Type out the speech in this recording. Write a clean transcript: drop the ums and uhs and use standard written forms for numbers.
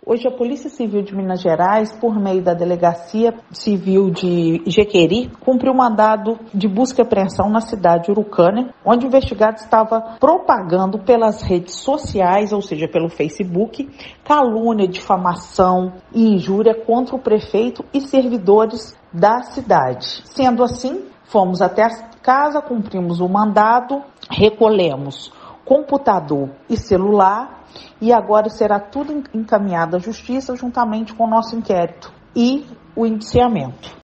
Hoje a Polícia Civil de Minas Gerais, por meio da Delegacia Civil de Jequeri, cumpriu mandado de busca e apreensão na cidade de Urucânia, onde o investigado estava propagando pelas redes sociais, ou seja, pelo Facebook, calúnia, difamação e injúria contra o prefeito e servidores da cidade. Sendo assim, fomos até a casa, cumprimos o mandado, recolhemos computador e celular e agora será tudo encaminhado à Justiça juntamente com o nosso inquérito e o indiciamento.